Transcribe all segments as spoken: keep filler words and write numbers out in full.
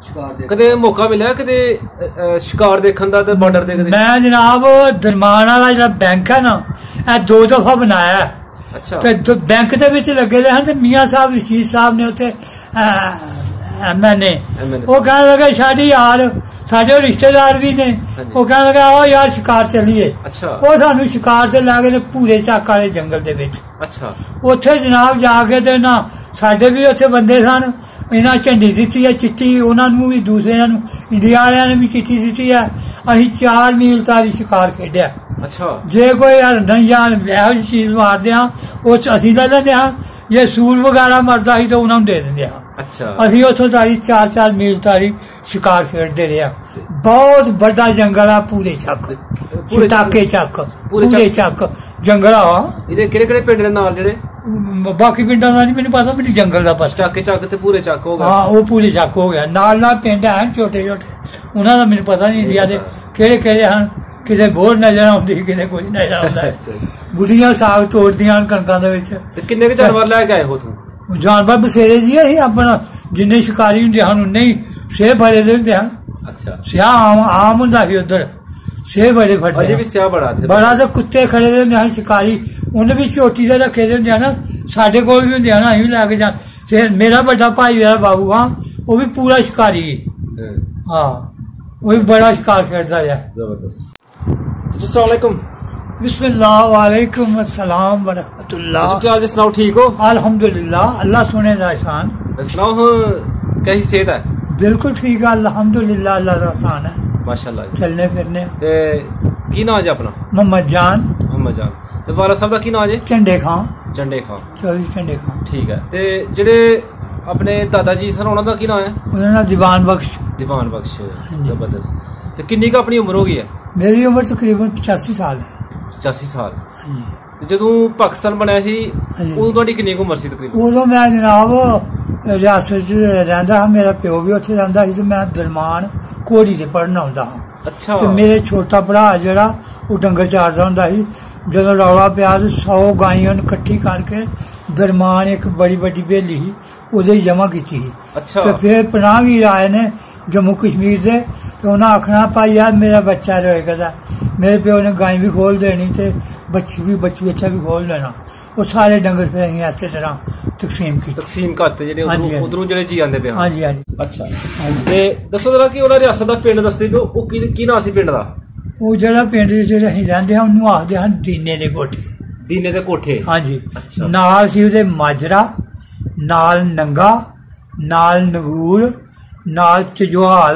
कदे मौका मिला कदे शिकार देखने दा ते बॉर्डर दे कदे? मैं जनाब दरमान वाला जो बैंक है ना ए दो दफा बनाया। अच्छा। ते बैंक दे विच लगे दे हन ते मियां साहब रशीद साहब ने उत्थे एम एन ए वो कहने लगा साडी यार साडे रिश्तेदार भी ने वो कहने लगा आओ यार शिकार चलिए। अच्छा। वो सानू शिकार ते लै गए पूरे चक वाले जंगल दे विच। अच्छा। उत्थे जनाब जाके ते ना साडे भी उत्थे बंदे सन इन्हां झंडी दित्ती है चिट्टी उन्होंने भी दूसरे इंडिया वाले ने भी चिट्ठी दित्ती है असीं चार मील तारी शिकार खेडिया। अच्छा। जे कोई हरन या एहो जी चीज मारदे हां वो असीं ले लैंदे हां जे सूल वगैरह मरदा ही तो उन्होंने दे दिंदे हां। अच्छा। असीं उत्थों तारी चार चार मील तारी शिकार खेडते रहे। बहुत बड़ा जंगल है पूरे चक टाके चक पूरे चक जंगल आ। ਇਹਦੇ ਕਿਹੜੇ ਕਿਹੜੇ ਪਿੰਡ ਦੇ ਨਾਲ ਜਿਹੜੇ बाकी पिंडा का नहीं मैंने पता मैंने जंगल का पता। टाके चक ते पूरे चक हो गया। हाँ वो पूरे चक हो गया नाल नाल पिंड है छोटे छोटे उन्हों का मैंने पता नहीं इंडिया के केड़े केड़े हैं किते बोर नजर आती किते कुछ नजर आता है। बुढ़िया साग तोड़दियां कणकां दे विच। ते किन्ने के जानवर लैके आए हो तू? जानवर बसेरे जी असीं अपना जिन्ने शिकारी हुंदे हन उन्ने ही सेह भरे दे हुंदे हन। अच्छा। स्याह आम आम हुंदा सी उधर सेह बड़े फटे अजे भी स्याह बड़ा थे बड़ा तो कुत्ते खड़े दे हुंदे शिकारी उन्हें भी चोटी से रखे दे हुंदे ना साडे कोल भी हुंदे ना असीं भी लैके जा फिर मेरा बड़ा भाई मेरा बाबू हाँ वो भी पूरा शिकारी हाँ वो भी बड़ा शिकार खेडदा रहा। जबरदस्त। अस्सलाम वालेकुम। बिस्मिल्लाह वालेकुम अस्सलाम व रहमतुल्लाह। क्या हाल सुनाओ ठीक हो? अल्हम्दुलिल्लाह अल्लाह सुने दा एहसान। सुनाओ कैसी सेहत है? बिल्कुल ठीक है अल्हम्दुलिल्लाह अल्लाह दा एहसान है माशाल्लाह। चलने फिरने ते की नाम है अपना? मोहम्मद जान। मोहम्मद जान ते वाला साहब दा की नाम है? झंडे खां। झंडे खां चौधरी झंडे खां। ठीक है ते जेडे अपने दादा जी सन उन्हां दा की नाम है? उन्हां दा दीवान बख्श। दीवान बख्श जबरदस्त। ते किन्नी का अपनी उम्र हो गई है? मेरी उम्र तकरीबन पचासी साल है। पचासी साल। जदों पाकिस्तान बनया सी उदों तुहाडी किन्नी उम्र सी तकरीबन? उदों मैं जनाब रियासत च रहिंदा हा मेरा प्यो भी उत्थे रहिंदा सी ते मैं दरमान घोड़ी ते पढ़न आउंदा हा। अच्छा। ते मेरे छोटा भरा जेहड़ा वो डंगर चारदा हुंदा सी जदों रौला पिया ते सौ गाइयां कट्ठी करके दरमान एक बड़ी बड़ी बेली ही ओहदे जमा कीती ही। अच्छा। ते फिर पनाहगीर आए ने जम्मू कश्मीर से तो उन्हें आखना भाई यार मेरा बच्चा रोएगा मेरे प्यो ने गाय भी खोल देनी ते बच्ची भी बच्ची बच्चा भी खोल देना वो सारे डंगर फिर असीं इस तरह तकसीम की तकसीम करते जेडे उधरों जेडे जी आंदे पे। हां जी हां जी। अच्छा ते दसो जरा कि ओहदा रियासत दा पिंड दसदे पिओ ओ की की नाम सी पिंड दा? वो जेहड़ा पिंड जेहड़े असीं रहिंदे हां उन्नू आखदे हन दीने दे कोठे। दीने दे कोठे। हां जी। अच्छा। नाल सी उहदे माजरा नाल नंगा नाल नगूर नाल चजवाल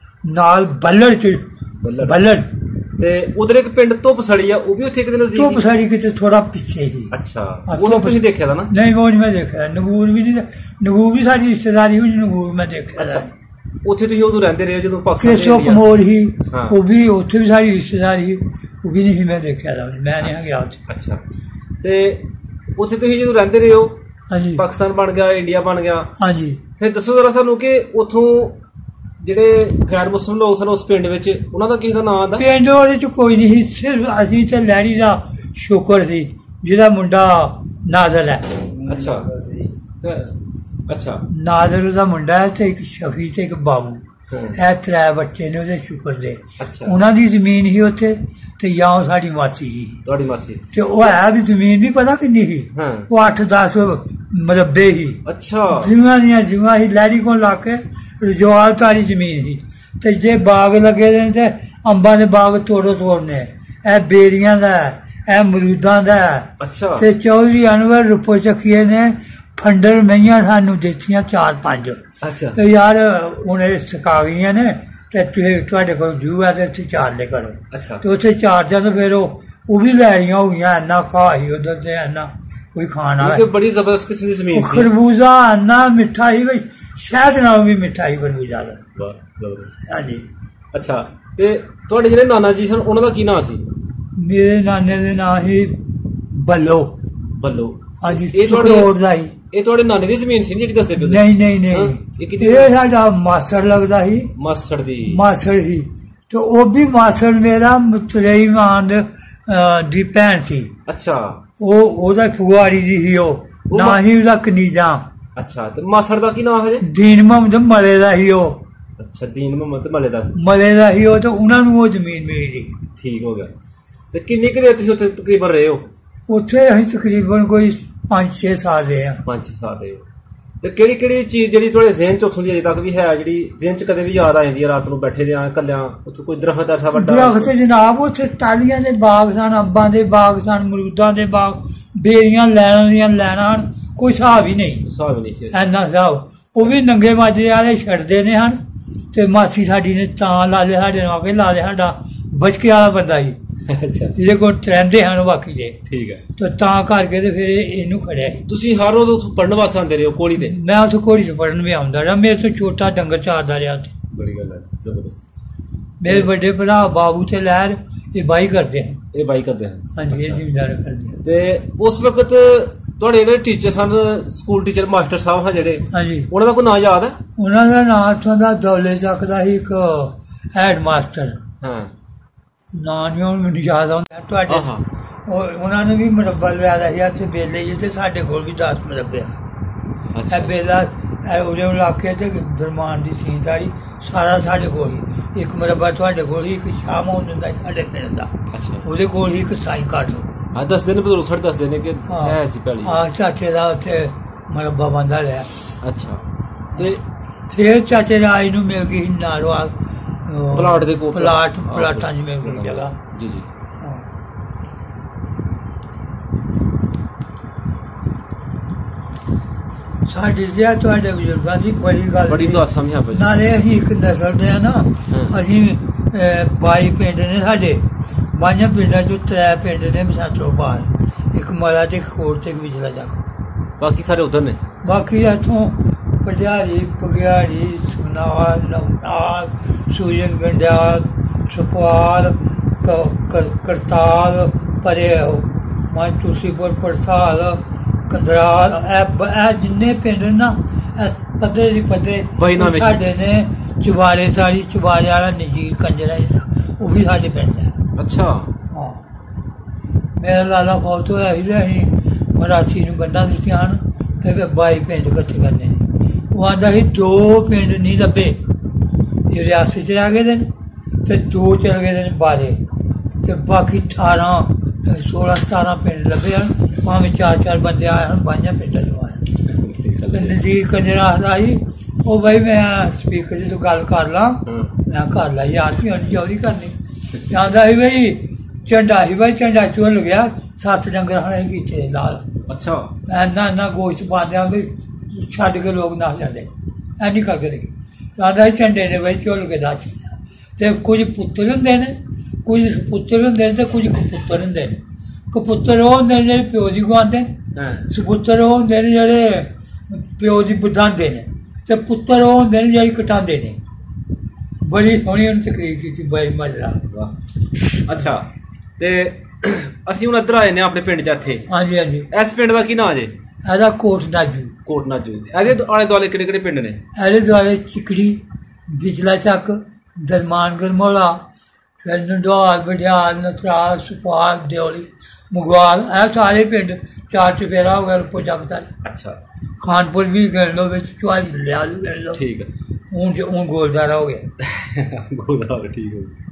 नाल बल्लड़ च बल्लड़ ते उधर एक पिंड धुपसड़ी है वो भी उत्थे किते नजदीक? धुपसड़ी किते थोड़ा पीछे ही। अच्छा। वो तुसीं देखिया था ना? नहीं वो नहीं मैं देखा नगूर भी नहीं नगूर भी साडी रिश्तेदारी हुई नगूर मैं देखा। अच्छा। उत्थे तुसीं उदों रहंदे रहे जदों पाकिस्तान केसो कमोर ही वो भी उत्थे भी साडी रिश्तेदारी ही वो भी नहीं मैं देखा था मैं नहीं गया उत्थे। अच्छा। ते उत्थे तुसीं जदों रहंदे रहे हो पाकिस्तान बन गया इंडिया बन गया हाँ जी फिर दसो जरा सानू कि उथों जेडे गैर मुस्लिम लोग सन उस पिंड विच उन्हां दा किसे दा नाम आंदा? पिंड ओहदे च कोई नहीं सिर्फ असीं ते लैरी दा शुक्र सी जेहदा मुंडा नाज़र है। अच्छा। अच्छा। नाज़र दा मुंडा है ते एक शफी ते एक बाबू ए त्रै बच्चे ने ओहदे शुक्र दे। अच्छा। उन्हां दी जमीन ही उत्थे ते या साडी मासी जी तुहाडी मासी ते ओ है भी जमीन नहीं पता किन्नी ही वो अठ दस मरबे ही। अच्छा। जुआं दियां जुआं ही लैरी को लाके रजवाल तारी जमीन ही ते जे बाग लगे दे ते अंबां दे बाग तोड़ो तोड़ने ए बेरियां दा ए मरूदां दा। अच्छा। ते चौधरी अनवर रुपो चक्किए ने फंडर मईयां सानू दित्तियां चार पंज। अच्छा। ते यार हुण एह सका गईयां ने ते तुहाडे कोल जू है ते चार ले करो। अच्छा। ते उत्थे चार जन फिर ओह भी लैरियां हो गईयां इन्ना घाह ही उधर ते इन्ना कोई खान वाला बड़ी जबरदस्त किस्म दी जमीन सी। खरबूजा इन्ना मिठा ही भाई शहद नालों भी मिठा ही खरबूजा दा। हां जी। अच्छा ते तुहाडे जेहड़े नाना जी सन उन्हां दा की नाम सी? मेरे नाने दे नाम ही बल्लो। बल्लो। हां जी। ए तुहाडे दा ही ਇਹ ਤੁਹਾਡੇ ਨਾਨੇ ਦੀ ਜ਼ਮੀਨ ਸੀ ਜਿਹੜੀ ਦੱਸਦੇ ਪਏ? ਨਹੀਂ ਨਹੀਂ ਨਹੀਂ ਇਹ ਸਾਡਾ ਮਾਸੜ ਲੱਗਦਾ ਸੀ। ਮਾਸੜ ਦੀ ਮਾਸੜ ਸੀ ਤੇ ਉਹ ਵੀ ਮਾਸੜ ਮੇਰਾ ਮੁਤਰਈ ਮਾਨ ਦੀ ਭੈਣ ਸੀ। ਅੱਛਾ। ਉਹ ਉਹਦਾ ਫੁਆਰੀ ਦੀ ਸੀ ਉਹ ਨਾ ਹੀ ਉਹਦਾ ਕਨੀਜਾ। ਅੱਛਾ ਤੇ ਮਾਸੜ ਦਾ ਕੀ ਨਾਮ ਹੈ ਜੀ? ਦੀਨ ਮੁਹੰਮਦ ਮਲੇ ਦਾ ਸੀ ਉਹ। ਅੱਛਾ ਦੀਨ ਮੁਹੰਮਦ ਤੇ ਮਲੇ ਦਾ ਮਲੇ ਦਾ ਹੀ ਉਹ, ਤੇ ਉਹਨਾਂ ਨੂੰ ਉਹ ਜ਼ਮੀਨ ਮਿਲੀ ਜੀ। ਠੀਕ ਹੋ ਗਿਆ। ਤੇ ਕਿੰਨੀ ਕੁ ਦੇਰ ਤੁਸੀਂ ਉੱਥੇ ਤਕਰੀਬਨ ਰਹੇ ਹੋ? ਉੱਥੇ ਅਸੀਂ ਤਕਰੀਬਨ ਕੋਈ ਪੰਜ ਛੇ ਸਾਲ ਰਹੇ ਆ। ਪੰਜ ਛੇ ਸਾਲ ਰਹੇ ਹੋ। ਤੇ ਕਿਹੜੀ ਕਿਹੜੀ ਚੀਜ਼ ਜਿਹੜੀ ਤੁਹਾਡੇ ਜ਼ਿਹਨ ਚ ਉੱਥੋਂ ਦੀ ਅਜੇ ਤੱਕ ਵੀ ਹੈ, ਜਿਹੜੀ ਜ਼ਿਹਨ ਚ ਕਦੇ ਵੀ ਯਾਦ ਆ ਜਾਂਦੀ ਹੈ ਰਾਤ ਨੂੰ ਬੈਠੇ ਰਿਹਾ ਕੱਲਿਆਂ? ਉੱਥੇ ਕੋਈ ਦਰਖਤ ਐਸਾ ਵੱਡਾ? ਦਰਖਤ ਜਨਾਬ ਉੱਥੇ ਟਾਹਲੀਆਂ ਦੇ ਬਾਗ ਸਨ, ਅੰਬਾਂ ਦੇ ਬਾਗ ਸਨ, ਅਮਰੂਦਾਂ ਦੇ ਬਾਗ, ਬੇਰੀਆਂ ਲੈਣਾਂ ਦੀਆਂ ਲੈਣਾਂ, ਕੋਈ ਹਿਸਾਬ ਹੀ ਨਹੀਂ। ਹਿਸਾਬ ਹੀ ਨਹੀਂ ਸੀ ਇੰਨਾ ਹਿਸਾਬ। ਉਹ ਵੀ ਨੰਗੇ ਮਾਜਰੇ ਵਾਲੇ ਛੱਡਦੇ ਨੇ ਹਨ। ਤੇ ਮਾਸੀ ਸਾਡੀ ਨੇ ਤਾਂ ਲਾ ਲਿਆ, ਸਾਡੇ ਨਾਲ ਕੇ ਲਾ ਲਿਆ, ਸਾਡਾ ਬਚਕੇ ਵਾਲਾ ਬੰਦਾ ਸੀ। ਅੱਛਾ। ਜਿਹਦੇ ਕੋਲ ਟਰੈਂਦੇ ਹਨ ਬਾਕੀ ਦੇ। ਠੀਕ ਹੈ। ਤੇ ਤਾਂ ਕਰਕੇ ਤੇ ਫਿਰ ਇਹਨੂੰ ਖੜਿਆ। ਤੁਸੀਂ ਹਰ ਰੋਜ਼ ਉੱਥੋਂ ਪੜਨ ਵਾਸਤੇ ਆਉਂਦੇ ਰਹੇ ਹੋ ਕੋਲੀ ਤੇ? ਮੈਂ ਉੱਥੇ ਕੋਲੀ ਤੇ ਪੜਨ ਵੀ ਆਉਂਦਾ ਰਿਹਾ। ਮੇਰੇ ਤੋਂ ਛੋਟਾ ਡੰਗਰ ਚਾਰਦਾ ਰਿਹਾ ਉੱਥੇ। ਬੜੀ ਗੱਲ ਹੈ, ਜ਼ਬਰਦਸਤ। ਮੇਰੇ ਵੱਡੇ ਭਰਾ ਬਾਬੂ ਤੇ ਲਹਿਰ ਇਹ ਬਾਈ ਕਰਦੇ ਹਨ। ਇਹ ਬਾਈ ਕਰਦੇ ਹਨ? ਹਾਂਜੀ, ਇਹ ਜ਼ਿਮੀਂਦਾਰ ਕਰਦੇ ਹਨ। ਤੇ ਉਸ ਵਕਤ ਤੁਹਾਡੇ ਜਿਹੜੇ ਟੀਚਰ ਸਨ, ਸਕੂਲ ਟੀਚਰ ਮਾਸਟਰ ਸਾਹਿਬ ਹਾਂ ਜਿਹੜੇ, ਹਾਂਜੀ, ਉਹਨਾਂ ਦਾ ਕੋਈ ਨਾਂ ਯਾਦ ਹੈ? ਉਹਨਾਂ ਦਾ ਨਾਂ ਇੱਥੋਂ ਦਾ ਦੌਲੇ ਚੱਕ ਦਾ ਸੀ ਇੱਕ ਹੈਡ ਮਾਸਟਰ। ਹਾਂ, ਨਾਂ ਨਹੀਂ ਹੁਣ ਮੈਨੂੰ ਯਾਦ ਆਉਂਦਾ ਤੁਹਾਡੇ। ਉਹ ਉਹਨਾਂ ਨੇ ਵੀ ਮੁਰੱਬਾ ਲਿਆ ਸੀ ਇੱਥੇ ਬੇਲੇ ਜੀ, ਤੇ ਸਾਡੇ ਕੋਲ ਵੀ ਦਸ ਮੁਰੱਬੇ ਆ। ਇਹ ਬੇਲਾ ਉਹਦੇ ਇਲਾਕੇ ਤੇ ਦਰਮਾਨ ਦੀ ਸੀਨਦਾਰੀ ਸਾਰਾ ਸਾਡੇ ਕੋਲ ਹੀ। ਇੱਕ ਮੁਰੱਬਾ ਤੁਹਾਡੇ ਕੋਲ ਹੀ, ਇੱਕ ਸ਼ਾਮ ਆਉਂ ਦਿੰਦਾ ਸਾਡੇ ਪਿੰਡ ਦਾ, ਉਹਦੇ ਕੋਲ ਹੀ ਇੱਕ ਸਾਈ ਕਾਟ। ਹਾਂ, ਦੱਸਦੇ ਨੇ ਬਜ਼ੁਰਗ ਸਾਡੇ ਦੱਸਦੇ ਨੇ ਕਿ ਹੈ ਸੀ ਪਹਿਲੀ। ਹਾਂ, ਚਾਚੇ ਦਾ ਉੱਥੇ ਮੁਰੱਬਾ ਬੰਦਾ ਲਿਆ। ਅੱਛਾ। ਤੇ ਫਿਰ ਚਾਚੇ ਰਾਜ ਨੂੰ ਮਿਲ ਗਈ ਨਾਰਵਾਲ ਪਲਾਟ ਦੇ ਕੋਲ, ਪਲਾਟ ਪਲਾਟਾਂ 'ਚ ਮਿਲ ਗਈ ਜਗ੍ਹਾ। ਜੀ ਜੀ। ਸਾਡੇ ਜਿਹਾ ਤੁਹਾਡੇ ਬਜ਼ੁਰਗਾਂ ਦੀ ਬੜੀ ਗੱਲ ਬੜੀ ਤਾਂ ਸਮਝਾ ਪਈ। ਨਾਲੇ ਅਸੀਂ ਇੱਕ ਨਸਲ ਦੇ ਆ ਨਾ, ਅਸੀਂ ਬਾਈ ਪਿੰਡ ਨੇ ਸਾਡੇ, ਬਾਈਆਂ ਪਿੰਡਾਂ ਚੋਂ ਤਰੇ ਪਿੰਡ ਨੇ ਬਸਾਤੋਂ ਬਾਹਰ, ਇੱਕ ਮਲਾ ਤੇ ਇੱਕ ਕੋਟ ਤੇ ਇੱਕ ਵਿਚਲਾ ਜਾਗੋ, ਬਾਕੀ ਸਾਰੇ ਉਧਰ ਨੇ। ਬਾਕੀ ਇੱਥੋਂ ਪਟਿਆਲੀ, ਪਗਿਆੜੀ, ਸੁਨਾਲ, ਨਵਨਾਲ, ਸੂਜਨ ਗੰਡਿਆਲ, ਸੁਪਾਲ, ਕਰਤਾਲ, ਪਰੇ ਮੈਂ ਤੁਸੀਪੁਰ, ਪੜਤਾਲ, ਕੰਦਰਾਲ, ਇਹ ਜਿੰਨੇ ਪਿੰਡ ਨਾ ਪੱਧਰੇ ਦੀ ਪੱਧਰੇ ਸਾਡੇ ਨੇ। ਚੁਬਾਰੇ ਸਾਰੀ, ਚੁਬਾਰੇ ਵਾਲਾ ਨਜ਼ੀਰ ਕੰਜਰਾ ਉਹ ਵੀ ਸਾਡੇ ਪਿੰਡ ਹੈ। ਅੱਛਾ। ਹਾਂ, ਮੇਰਾ ਲਾਲਾ ਫੌਤ ਹੋਇਆ ਸੀ, ਅਸੀਂ ਮਰਾਸੀ ਨੂੰ ਗੰਢਾਂ ਦਿੱਤੀਆਂ ਹਨ, ਫਿਰ ਬਾਈ ਪਿੰਡ ਇਕੱਠੇ ਕਰਨੇ ਨੇ। ਉਹ ਆਂਦਾ ਸੀ ਦੋ ਪਿੰਡ ਨਹੀਂ ਲੱਭੇ, ਇਹ ਰਿਆਸਤ 'ਚ ਰਹਿ ਗਏ ਨੇ, ਤੇ ਦੋ ਚਲ ਗਏ ਨੇ ਬਾਰੇ, ਤੇ ਬਾਕੀ ਅਠਾਰਾਂ ਸੋਲਾਂ ਸਤਾਰਾਂ ਪਿੰਡ ਲੱਭੇ ਹਨ, ਭਾਵੇਂ ਚਾਰ ਚਾਰ ਬੰਦੇ ਆਏ ਹਨ, ਬਾਈਆਂ ਪਿੰਡਾਂ ਨੂੰ ਆਏ। ਨਜ਼ੀਰ ਕੰਜਰਾ ਆਖਦਾ ਸੀ, ਉਹ ਬਈ ਮੈਂ ਸਪੀਕਰ 'ਚ ਤੂੰ ਗੱਲ ਕਰ ਲਾ, ਮੈਂ ਕਰ ਲਾ ਯਾਰ ਕੀ ਹੁਣ ਚੌਰੀ ਕਰਨੀ। ਆਂਦਾ ਸੀ ਬਈ ਝੰਡਾ ਸੀ, ਬਈ ਝੰਡਾ ਚੁੱਲ ਗਿਆ, ਸੱਤ ਡੰਗਰ ਹਣੇ ਕੀਤੇ ਲਾਲ। ਅੱਛਾ। ਇੰਨਾ ਇੰਨਾ ਗੋਸ਼ਤ ਪਾਉਂਦਿਆਂ ਵੀ ਛੱਡ ਕੇ ਲੋਕ ਨਾ ਜਾਂਦੇ, ਐ ਨਹੀਂ ਕਰਕੇ ਦੇਖੀ। ਆਂਦਾ ਸੀ ਝੰਡੇ ਨੇ ਬਈ ਚੁੱਲ ਕੇ ਦੱਸ, ਤੇ ਕੁਝ ਪੁੱਤਰ ਹੁੰਦੇ ਨੇ, ਕੁਝ ਪੁੱਤਰ ਹੁੰਦੇ ਨੇ, ਤੇ ਕੁਝ ਕਪੁੱਤਰ ਹੁੰਦੇ ਨੇ। ਕਪੁੱਤਰ ਉਹ ਹੁੰਦੇ ਨੇ ਜਿਹੜੇ ਪਿਓ ਦੀ ਗਵਾਉਂਦੇ ਨੇ, ਸਪੁੱਤਰ ਉਹ ਹੁੰਦੇ ਨੇ ਜਿਹੜੇ ਪਿਓ ਦੀ ਵਧਾਉਂਦੇ ਨੇ, ਤੇ ਪੁੱਤਰ ਉਹ ਹੁੰਦੇ ਨੇ ਜਿਹੜੇ ਕਟਾਉਂਦੇ ਨੇ। ਬੜੀ ਸੋਹਣੀ ਉਹਨੇ ਤਕਰੀਰ ਕੀਤੀ, ਬੜੀ ਮਜ਼ਾ। ਅੱਛਾ। ਤੇ ਅਸੀਂ ਹੁਣ ਇੱਧਰ ਆਏ ਨੇ ਆਪਣੇ ਪਿੰਡ 'ਚ ਇੱਥੇ। ਹਾਂਜੀ ਹਾਂਜੀ। ਇਸ ਪਿੰਡ ਦਾ ਕੀ ਨਾਂ ਜੇ? ਇਹਦਾ ਕੋਟ ਨਾਜੂ। ਕੋਟ ਨਾਜੂ। ਇਹਦੇ ਆਲੇ ਦੁਆਲੇ ਕਿਹੜੇ ਕਿਹੜੇ ਪਿੰਡ ਨੇ? ਇਹਦੇ ਦੁਆਲੇ ਚਿਕੜੀ, ਵਿਚਲਾ ਚੱਕ, ਦਰਮਾਨ ਗਰਮੋਲਾ, ਫਿਰ ਨੰਦਵਾਲ, ਬਡਿਆਲ, ਨਥਰਾਲ, ਸੁਪਾਲ, ਦਿਓਲੀ, ਮੁਗਵਾਲ, ਇਹ ਸਾਰੇ ਪਿੰਡ ਚਾਰ ਚੁਫੇਰਾ ਹੋ ਗਿਆ ਰੁਪੋ ਜਗਤਾਲ। ਅੱਛਾ। ਖਾਨਪੁਰ ਵੀ ਗਿਣ ਲਓ, ਵਿੱਚ ਚੁਆਲੀ ਲਿਆ ਵੀ ਗਿਣ ਲਓ। ਠੀਕ ਹੈ। ਹੁਣ ਹੁਣ ਗੋਲਦਾਰਾ ਹੋ ਗਿਆ। ਗੋਲਦਾਰਾ ਠੀਕ ਹੋ ਗਿਆ।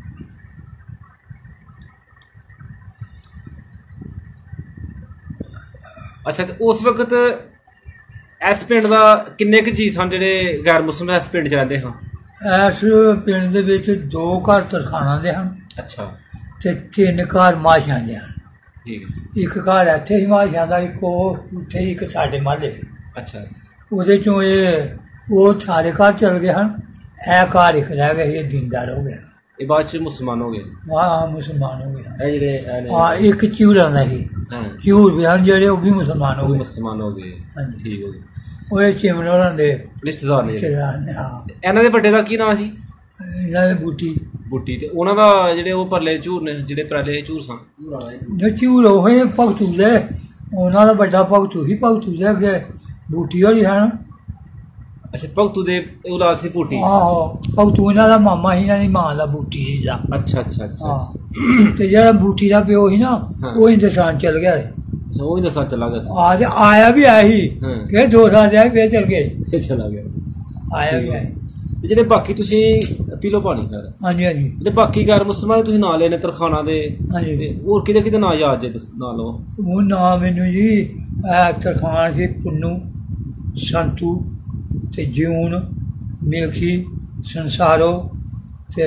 ਅੱਛਾ। ਤੇ ਉਸ ਵਕਤ ਇਸ ਪਿੰਡ ਦਾ ਕਿੰਨੇ ਕੁ ਜੀ ਸਨ ਜਿਹੜੇ ਗੈਰ ਮੁਸਲਿਮ ਇਸ ਪਿੰਡ 'ਚ ਰਹਿੰਦੇ ਹਾਂ? ਇਸ ਪਿੰਡ ਦੇ ਵਿੱਚ ਦੋ ਘਰ ਤਰਖਾਣਾ ਦੇ ਹਨ। ਅੱਛਾ। ਤੇ ਤਿੰਨ ਘਰ ਮਾਸ਼ਿਆਂ ਦੇ ਹਨ। ਇੱਕ ਘਰ ਇੱਥੇ ਹੀ ਮਾਸ਼ਿਆਂ ਦਾ, ਇੱਕ ਉਹ ਉੱਥੇ ਹੀ, ਇੱਕ ਸਾਡੇ ਮਾਲੇ। ਅੱਛਾ। ਉਹਦੇ ਚੋਂ ਇਹ ਉਹ ਸਾਰੇ ਘਰ ਚਲ ਗਏ ਹਨ, ਇਹ ਘਰ ਇੱਕ ਰਹਿ ਗਿਆ, ਇਹ ਦੀਨਦਾਰ ਹੋ ਗਿਆ। ਇਹ ਬਾਅਦ ਚ ਮੁਸਲਮਾਨ ਹੋ ਗਏ? ਹਾਂ, ਮੁਸਲਮਾਨ ਹੋ ਗਏ। ਇਹ ਜਿਹੜੇ ਹਾਂ, ਇੱਕ ਚੂਰਾਂ ਦਾ ਸੀ, ਚੂਰ ਵੀ ਹਨ ਜਿਹੜੇ, ਉਹ ਵੀ ਮੁਸਲਮਾਨ ਹੋ ਗਏ। ਮੁਸਲਮਾਨ ਹੋ ਗਏ। ਹਾਂਜੀ, ਠੀਕ ਹੋ ਗਏ। ਉਹ ਚਿਮਨ ਹੋਰਾਂ ਦੇ ਰਿਸ਼ਤੇਦਾਰ ਨੇ। ਇਹਨਾਂ ਦੇ ਵੱਡੇ ਦਾ ਕੀ ਨਾਂ ਸੀ? ਇਹਨਾਂ ਦੇ ਬੂਟੀ। ਬੂਟੀ। ਤੇ ਉਹਨਾਂ ਦਾ ਜਿਹੜੇ ਉਹ ਪਰਲੇ ਝੂਰ ਨੇ, ਜਿਹੜੇ ਪਰਲੇ ਝੂਰ ਸਨ? ਝੂਰ ਉਹ ਭਗਤੂ ਦੇ, ਉਹਨਾਂ ਦਾ ਵੱਡਾ ਭਗਤੂ ਸੀ, ਭਗਤੂ ਦੇ ਅੱਗੇ ਬੂਟੀ ਹੋਈ ਹਨ। ਅੱਛਾ। ਭਗਤੂ ਦੇ ਔਲਾਦ ਸੀ ਬੂਟੀ? ਆਹੋ, ਭਗਤੂ ਇਹਨਾਂ ਦਾ ਮਾਮਾ ਸੀ, ਇਹਨਾਂ ਦੀ ਮਾਂ ਦਾ ਬੂਟੀ ਸੀ ਦਾ। ਅੱਛਾ ਅੱਛਾ ਅੱਛਾ। ਤੇ ਜਿਹੜਾ ਬੂਟੀ ਦਾ ਪਿਓ ਸੀ ਨਾ, ਉਹ ਹਿੰਦੁਸਤਾਨ ਚਲ ਗਿਆ। ਅੱਛਾ, ਉਹ ਹਿੰਦੁਸਤਾਨ ਚਲਾ ਗਿਆ ਸੀ। ਆ ਆਇਆ ਵੀ ਆਇਆ ਸੀ, ਫਿਰ ਦੋ ਸਾਲ ਰਿਹਾ, ਫਿਰ ਚਲ ਗਏ, ਫਿਰ ਚਲਾ ਗਿਆ। ਆਇਆ ਵੀ ਆਇਆ। ਜਿਹੜੇ ਬਾਕੀ ਤੁਸੀਂ ਪੀ ਲਓ ਪਾਣੀ ਖੈਰ। ਹਾਂਜੀ ਹਾਂਜੀ। ਜਿਹੜੇ ਬਾਕੀ ਗੈਰ ਮੁਸਲਮਾਨ ਤੁਸੀਂ ਨਾਂ ਲਏ ਨੇ ਤਰਖਾਣਾ ਦੇ, ਹਾਂਜੀ, ਤੇ ਹੋਰ ਕਿਹਦੇ ਕਿਹਦੇ ਨਾਂ ਯਾਦ ਜੇ ਨਾਂ ਲਓ? ਉਹ ਨਾਂ ਮੈਨੂੰ ਜੀ ਤਰਖਾਣ ਸੀ, ਪੁੰਨੂ, ਸੰਤੂ ਤੇ ਜਿਊਨ, ਮਿਲਖੀ, ਸੰਸਾਰੋ ਤੇ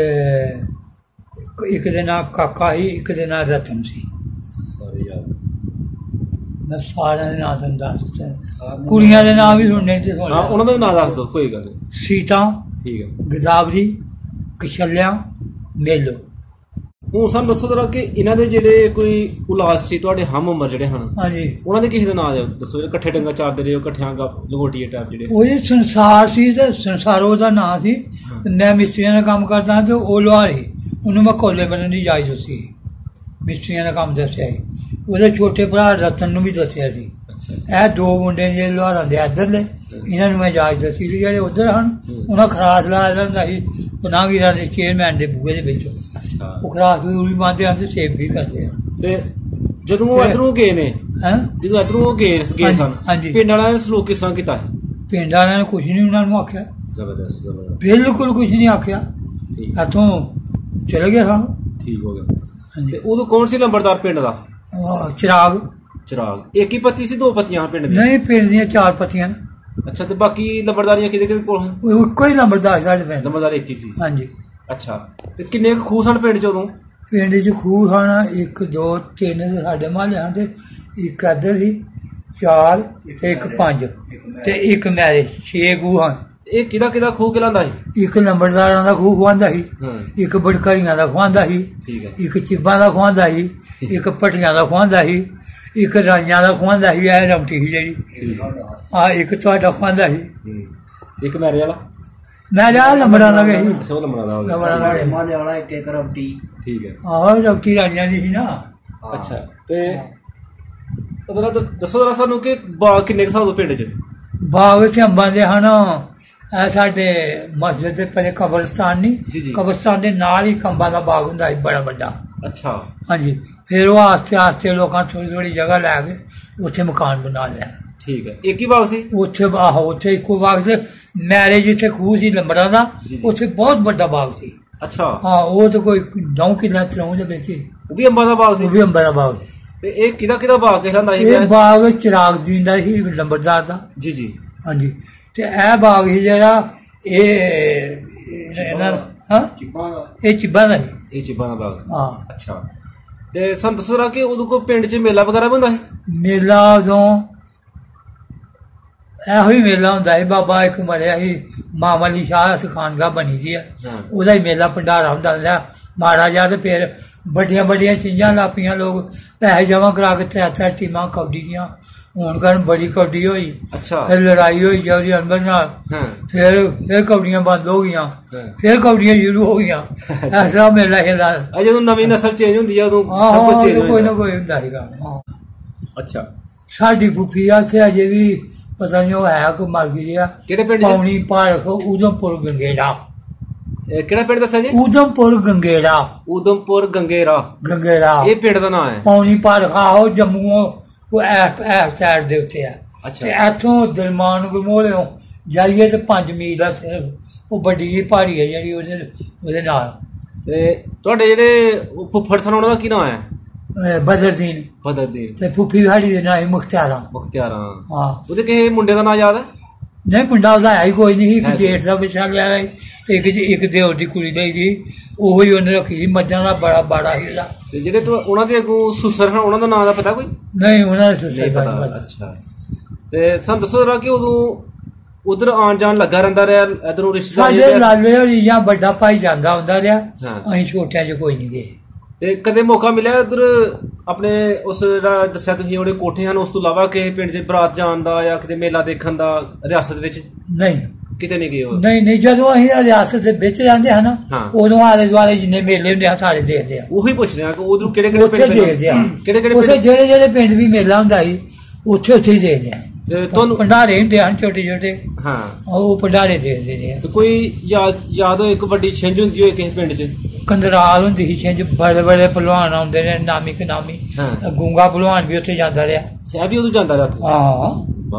ਇੱਕ ਦੇ ਨਾਂ ਕਾਕਾ ਸੀ, ਇੱਕ ਦੇ ਨਾਂ ਰਤਨ ਸੀ। ਸਾਰੇ ਯਾਦ ਮੈਂ ਸਾਰਿਆਂ ਦੇ ਨਾਂ ਤੁਹਾਨੂੰ ਦੱਸ ਦਿੱਤਾ। ਕੁੜੀਆਂ ਦੇ ਨਾਂ ਵੀ ਸੁਣਨੇ ਤੇ ਹਾਂ, ਉਹਨਾਂ ਦਾ ਵੀ ਨਾਂ ਦੱਸ ਦਿਓ, ਕੋਈ ਗੱਲ ਨਹੀਂ। ਸੀਤਾ, ਠੀਕ ਹੈ, ਗਦਾਵਰੀ, ਕਸ਼ਲਿਆ, ਮੇਲੋ। ਹੁਣ ਸਾਨੂੰ ਦੱਸੋ ਜਰਾ ਕਿ ਇਹਨਾਂ ਦੇ ਜਿਹੜੇ ਕੋਈ ਔਲਾਦ ਸੀ ਤੁਹਾਡੇ ਹਮ ਉਮਰ ਜਿਹੜੇ ਹਨ, ਹਾਂਜੀ, ਉਹਨਾਂ ਦੇ ਕਿਸੇ ਦਾ ਨਾਂ ਦੱਸੋ ਜਿਹੜੇ ਇਕੱਠੇ ਡੰਗਾ ਚਾਰਦੇ ਰਹੇ ਹੋ, ਇਕੱਠਿਆਂ ਲੰਗੋਟੀਏ ਟਾਈਪ ਜਿਹੜੇ? ਉਹ ਸੰਸਾਰ ਸੀ ਤੇ ਸੰਸਾਰੋ ਦਾ ਨਾਂ ਸੀ। ਮੈਂ ਮਿਸਤਰੀਆਂ ਦਾ ਕੰਮ ਕਰਦਾ ਤੇ ਉਹ ਲੁਹਾਰ ਸੀ, ਉਹਨੂੰ ਮੈਂ ਕੋਲੇ ਬਣਨ ਦੀ ਇਜਾਜ਼ਤ ਦਿੱਤੀ, ਮਿਸਤਰੀਆਂ ਦਾ ਕੰਮ ਦੱਸਿਆ ਸੀ। ਉਹਦੇ ਛੋਟੇ ਭਰਾ ਰਤਨ ਨੂੰ ਵੀ ਦੱਸਿਆ ਸੀ। ਇਹ ਦੋ ਮੁੰਡੇ ਜਿਹੜੇ ਲੁਹਾਰਾਂ ਦੇ ਇੱਧਰਲੇ, ਇਹਨਾਂ ਨੂੰ ਮੈਂ ਇਜਾਜ਼ਤ ਦਿੱਤੀ ਸੀ। ਜਿਹੜੇ ਉੱਧਰ ਹਨ ਉਹਨਾਂ ਖਰਾਸ ਲਾਇਆ ਹੁੰਦਾ ਸੀ ਪਨਾਹਗੀਰਾਂ ਦੇ ਚੇਅਰਮੈਨ ਦੇ ਬੂਹੇ ਦੇ ਵਿੱਚ, ਉਹ ਖਰਾਸ ਵੀ ਬੰਨਦੇ ਹਨ ਤੇ ਸੇਵ ਵੀ ਕਰਦੇ ਆ। ਤੇ ਜਦੋਂ ਉਹ ਇੱਧਰੋਂ ਗਏ ਨੇ, ਜਦੋਂ ਇੱਧਰੋਂ ਉਹ ਗਏ ਗਏ ਸਨ, ਪਿੰਡ ਵਾਲਿਆਂ ਨੇ ਸਲੂਕ ਕਿਸ ਤਰ੍ਹਾਂ ਕੀਤਾ? ਪਿੰਡ ਵਾਲਿਆਂ ਨੇ ਕੁਛ ਨਹੀਂ ਉਹਨਾਂ ਨੂੰ ਆਖਿਆ, ਜ਼ਬਰਦਸਤ, ਬਿਲਕੁਲ ਕੁਛ ਨਹੀਂ ਆਖਿਆ। ਇੱਥੋਂ ਚਲੇ ਗਏ ਸਾਨੂੰ, ਠੀਕ ਹੋ ਗਿਆ। ਤੇ ਉਦੋਂ ਕੌਣ ਸੀ ਲੰਬੜਦਾਰ ਪਿੰਡ ਦਾ? ਚਿਰਾਗ। ਚਿਰਾਗ ਇੱਕ ਹੀ ਪੱਤੀ ਸੀ, ਦੋ ਪੱਤੀਆਂ ਪਿੰਡ ਦੀਆਂ? ਨਹੀਂ, ਪਿੰਡ ਦੀਆਂ ਚਾਰ ਪੱਤੀਆਂ। ਅੱਛਾ, ਤੇ ਬਾਕੀ ਲੰਬੜਦਾਰੀਆਂ ਕਿਹਦੇ ਕਿਹਦੇ ਕੋਲ? ਇੱਕੋ ਹੀ ਲੰਬੜਦਾਰ ਸਾਡੇ ਪਿੰਡ, ਲੰਬੜਦਾਰ ਇੱਕ ਹੀ ਸੀ। ਹਾਂਜੀ। ਅੱਛਾ, ਤੇ ਕਿੰਨੇ ਕੁ ਖੂਹ ਸਨ ਪਿੰਡ ਚ ਉਦੋਂ? ਪਿੰਡ ਚ ਖੂਹ ਹਨ ਇੱਕ, ਦੋ, ਤਿੰਨ ਸਾਡੇ ਮਹੱਲੇ ਹਨ, ਤੇ ਇੱਕ ਇੱਧਰ ਸੀ, ਚਾਰ ਤੇ ਇੱਕ ਪੰਜ ਤੇ ਇੱਕ ਮੈਰੇ, ਛੇ ਖੂਹ ਹਨ। ਇਹ ਕਿਹਦਾ ਕਿਹਦਾ ਖੂਹ ਖਿਲਾਉਂਦਾ ਸੀ? ਇੱਕ ਲੰਬੜਦਾਰਾਂ ਦਾ ਖੂਹ ਖਵਾਉਂਦਾ ਸੀ, ਇੱਕ ਬੜਕਰੀਆਂ ਦਾ ਖਵਾਉਂਦਾ ਸੀ, ਇੱਕ ਚਿੱਬਾਂ ਦਾ ਖਵਾਉਂਦਾ ਸੀ, ਇੱਕ ਪੱਟੀਆਂ ਦਾ ਖਵਾਉਂਦਾ ਸੀ, ਇੱਕ ਰਾਈਆਂ ਦਾ ਖਵਾਉਂਦਾ ਸੀ, ਇਹ ਰੌਟੀ ਸੀ ਜਿਹੜੀ ਆ, ਇੱਕ ਤੁਹਾਡਾ ਖਵਾਉਂਦਾ ਸੀ, ਇੱਕ ਮੈਰੇ ਵਾਲਾ। ਮੈਂ ਜਾ ਲੰਬੜਾ ਲੱਗੇ ਸੀ, ਇੱਕ ਰੋਟੀ। ਠੀਕ ਹੈ, ਆਹੋ ਰੋਟੀ ਰਾਈਆਂ ਦੀ ਸੀ ਨਾ। ਅੱਛਾ, ਤੇ ਦੱਸੋ ਜਰਾ ਸਾਨੂੰ ਕਿ ਬਾਗ ਕਿੰਨੇ ਕੁ ਸਾਲ ਪਿੰਡ ਚ? ਬਾਗ ਚ ਅੰਬਾਂ ਦੇ ਹਨ। ਇਹ ਸਾਡੇ ਮਸਜਿਦ ਦੇ ਪਹਿਲੇ ਕਬਰਸਤਾਨ ਨਹੀਂ, ਕਬਰਸਤਾਨ ਦੇ ਨਾਲ ਹੀ ਕੰਬਾਂ ਦਾ ਬਾਗ ਹੁੰਦਾ ਸੀ ਬੜਾ ਵੱਡਾ। ਅੱਛਾ, ਹਾਂਜੀ। ਫਿਰ ਉਹ ਆਸਤੇ ਆਸਤੇ ਲੋਕਾਂ ਥੋੜੀ ਥੋੜੀ ਜਗ੍ਹਾ ਲੈ ਕੇ ਉੱਥੇ ਮਕਾਨ ਬਣਾ ਲਿਆ। ਠੀਕ ਹੈ, ਇੱਕ ਹੀ ਬਾਗ ਸੀ ਉੱਥੇ? ਆਹੋ, ਉੱਥੇ ਇੱਕੋ ਬਾਗ ਸੀ। ਮੈਰਿਜ ਜਿੱਥੇ ਖੂਹ ਸੀ ਲੰਬੜਾ ਦਾ, ਉੱਥੇ ਬਹੁਤ ਵੱਡਾ ਬਾਗ ਸੀ। ਅੱਛਾ, ਹਾਂ, ਉਹ ਤਾਂ ਕੋਈ ਨੌ ਕਿੱਲਾ ਤਲਾਉ ਦੇ ਵਿੱਚ, ਉਹ ਵੀ ਅੰਬਾਂ ਦਾ ਬਾਗ ਸੀ? ਉਹ ਵੀ ਅੰਬਾਂ ਦਾ ਬਾਗ ਸੀ। ਤੇ ਇਹ ਕਿਹਦਾ ਕਿਹਦਾ ਬਾਗ ਕਹਿੰਦਾ ਸੀ? ਇਹ ਬਾਗ ਚਿਰਾਗ ਦੀ ਦਾ ਸੀ, ਲੰਬੜਦਾਰ ਦਾ। ਜੀ ਜੀ, ਹਾਂਜੀ। ਤੇ ਇਹ ਬਾਗ ਸੀ ਜਿਹੜਾ ਇਹ ਇਹਨਾਂ ਹਾਂ ਇਹ ਚਿੱਬਾਂ ਦਾ, ਇਹ ਚਿੱਬਾਂ ਦਾ ਬਾਗ। ਹਾਂ। ਅੱਛਾ, ਤੇ ਸਾਨੂੰ ਦੱਸੋ ਕਿ ਉਦੋਂ ਕੋਈ ਪਿੰਡ ਚ ਮੇਲਾ ਵਗੈਰਾ ਵੀ ਹੁੰਦਾ ਸੀ? ਮੇਲਾ ਉਦੋਂ ਇਹੋ ਹੀ ਮੇਲਾ ਹੁੰਦਾ ਸੀ। ਬਾਬਾ ਇੱਕ ਮਰਿਆ ਸੀ, ਮਾਮ ਅਲੀ ਸ਼ਾਹ ਖਾਨਗਾਹ ਬਣੀ ਦੀ ਆ, ਉਹਦਾ ਹੀ ਮੇਲਾ ਭੰਡਾਰਾ ਹੁੰਦਾ ਹੁੰਦਾ ਮਾੜਾ ਜਿਹਾ। ਤੇ ਫਿਰ ਵੱਡੀਆਂ ਵੱਡੀਆਂ ਚੀਜ਼ਾਂ ਲਾਪੀਆਂ, ਲੋਕ ਪੈਸੇ ਜਮਾ ਕਰਾ ਕੇ ਤੈ ਤੈ ਟੀਮਾਂ ਕਬੱਡੀ ਦੀਆਂ ਹੋਣ ਕਾਰਨ ਬੜੀ ਕਬੱਡੀ ਹੋਈ। ਅੱਛਾ, ਫਿਰ ਲੜਾਈ ਹੋਈ ਜੌਹਰੀ ਅਨਵਰ ਨਾਲ, ਫਿਰ ਫਿਰ ਕਬੱਡੀਆਂ ਬੰਦ ਹੋ ਗਈਆਂ, ਫਿਰ ਕਬੱਡੀਆਂ ਸ਼ੁਰੂ ਹੋ ਗਈਆਂ। ਐਸਾ ਮੇਲਾ ਖੇਲਾ ਜਦੋਂ ਨਵੀਂ ਨਸਲ ਚੇਂਜ ਹੁੰਦੀ ਆ ਉਦੋਂ ਸਭ ਕੁਝ ਚੇਂਜ ਕੋਈ ਨਾ ਕੋਈ ਹੁੰਦਾ ਸੀਗਾ। ਅੱਛਾ, ਸਾਡੀ ਫੁੱਫੀ ਆ ਉੱਥੇ ਅਜੇ ਵੀ ਪਤਾ ਨਹੀਂ ਉਹ ਹੈ ਕੋਈ ਮਰ ਗਈ ਆ। ਕਿਹੜੇ ਪਿੰਡ? ਪੌਣੀ ਪਾਰਕ, ਉਧਮਪੁਰ ਗੰਗੇੜਾ। ਕਿਹੜਾ ਪਿੰਡ ਦੱਸਿਆ ਜੀ? ਉਧਮਪੁਰ ਗੰਗੇੜਾ। ਉਧਮਪੁਰ ਗੰਗੇਰਾ, ਗੰਗੇੜਾ ਇਹ ਪਿੰਡ ਦਾ ਨਾਮ ਹੈ। ਪੌਣੀ ਪਾਰਕ, ਆਹੋ ਜੰਮੂ ਉਹ ਐਸ ਸਾਈਡ ਦੇ ਉੱਤੇ ਆ। ਅੱਛਾ, ਤੇ ਇੱਥੋਂ ਦਰਮਾਨ ਗੁਰਮੋਲਿਓ ਜਾਈਏ ਤੇ ਪੰਜ ਮੀਲ ਆ ਸਿਰਫ, ਉਹ ਵੱਡੀ ਜਿਹੀ ਪਹਾੜੀ ਹੈ ਜਿਹੜੀ ਉਹਦੇ ਉਹਦੇ ਨਾਲ। ਤੇ ਤੁਹਾਡੇ ਜਿਹੜੇ ਫੁੱਫੜ ਸਨ ਉਹਨਾਂ ਦਾ ਕੀ ਨਾਮ ਹੈ? ਬਦਰਦੀਨ। ਬਦਰਦੀਨ। ਤੇ ਫੁੱਫੀ ਸਾਡੀ ਦੇ ਨਾਂ ਮੁਖਤਿਆਰਾਂ। ਮੁਖਤਿਆਰਾਂ, ਹਾਂ। ਉਹਦੇ ਕਿਸੇ ਮੁੰਡੇ ਦਾ ਨਾਂ ਯਾਦ ਹੈ? ਨਹੀਂ, ਮੁੰਡਾ ਉਹਦਾ ਹੈ ਹੀ ਕੋਈ ਨਹੀਂ। ਇੱਕ ਜੇਠ ਦਾ ਪਿੱਛਾ ਗਿਆ ਤੇ ਇੱਕ ਇੱਕ ਦਿਓਰ ਦੀ ਕੁੜੀ ਲਈ ਜੀ, ਉਹ ਹੀ ਉਹਨੇ ਰੱਖੀ ਸੀ। ਮੱਝਾਂ ਦਾ ਬੜਾ ਬਾੜਾ ਸੀ ਉਹਦਾ। ਤੇ ਜਿਹੜੇ ਉਹਨਾਂ ਦੇ ਅੱਗੋਂ ਸੁਸਰ ਹਨ ਉਹਨਾਂ ਦਾ ਨਾਂ ਦਾ ਪਤਾ ਕੋਈ? ਨਹੀਂ, ਉਹਨਾਂ ਦਾ ਸੁਸਰ ਦਾ। ਅੱਛਾ, ਤੇ ਸਾਨੂੰ ਦੱਸੋ ਜਰਾ ਕਿ ਉਦੋਂ ਉਧਰ ਆਉਣ ਜਾਣ ਲੱਗਾ ਰਹਿੰਦਾ ਰਿਹਾ ਇਧਰੋਂ ਰਿਸ਼ਤੇਦਾਰੀ? ਸਾਡੇ ਲਾਲੇ ਹੋਰੀ ਜਾਂ ਵੱਡਾ ਭਾਈ ਜਾਂਦਾ ਹੁੰਦਾ ਰਿਹਾ, ਅਸੀਂ ਛੋਟਿਆਂ ਚ ਕੋਈ ਨਹੀਂ ਗਏ। ਤੇ ਕਦੇ ਮੌਕਾ ਮਿਲਿਆ ਉਧਰ ਆਪਣੇ ਉਸ ਜਿਹੜਾ ਦੱਸਿਆ ਤੁਸੀਂ ਉਹਦੇ ਕੋਠੇ ਹਨ, ਉਸ ਤੋਂ ਇਲਾਵਾ ਕਿਸੇ ਪਿੰਡ ਚ ਬਰਾਤ ਜਾਣ ਦਾ ਜਾਂ ਕਿਤੇ ਮੇਲਾ ਦੇਖਣ ਦਾ ਰਿਆਸਤ ਵਿੱਚ? ਨਹੀਂ, ਕਿਤੇ ਨਹੀਂ ਗਏ? ਨਹੀਂ ਨਹੀਂ, ਜਦੋਂ ਅਸੀਂ ਰਿਆਸਤ ਦੇ ਵਿੱਚ ਰਹਿੰਦੇ ਹਨ ਉਦੋਂ ਆਲੇ ਦੁਆਲੇ ਜਿੰਨੇ ਮੇਲੇ ਹੁੰਦੇ ਆ ਸਾਰੇ ਦੇਖਦੇ ਆ। ਉਹੀ ਪੁੱਛਦੇ ਆ ਕਿ ਉਧਰੋਂ ਕਿਹੜੇ ਕਿਹੜੇ ਪਿੰਡ ਦੇਖਦੇ ਆ, ਕਿਹੜੇ ਕਿਹੜੇ ਉੱਥੇ ਜਿਹੜੇ ਜਿਹੜੇ ਪਿੰਡ ਵੀ ਮੇਲਾ ਹੁੰਦਾ ਸੀ ਉੱਥੇ ਉੱਥੇ ਹੀ ਦੇਖਦੇ ਆ। ਤੁਹਾਨੂੰ ਭੰਡਾਰੇ ਹੁੰਦੇ ਹਨ ਛੋਟੇ ਛੋਟੇ, ਹਾਂ, ਉਹ ਭੰਡਾਰੇ ਦੇਖਦੇ ਨੇ। ਤੇ ਕੋਈ ਯਾਦ ਯਾਦ ਹੋਏ ਇੱਕ ਵੱਡੀ ਛਿੰਝ ਹੁੰਦੀ ਹੋਏ ਕਿਸੇ ਪਿੰਡ ਚ? ਕੰਦਰਾਲ ਹੁੰਦੀ ਸੀ ਛਿੰਝ, ਬੜੇ ਬੜੇ ਭਲਵਾਨ ਆਉਂਦੇ ਨੇ, ਨਾਮੀ ਕਨਾਮੀ। ਗੂੰਗਾ ਭਲਵਾਨ ਵੀ ਉੱਥੇ ਜਾਂਦਾ ਰਿਹਾ। ਸ਼ਾਇਦ ਵੀ ਉਦੋਂ ਜਾਂਦਾ ਰਿਹਾ? ਹਾਂ,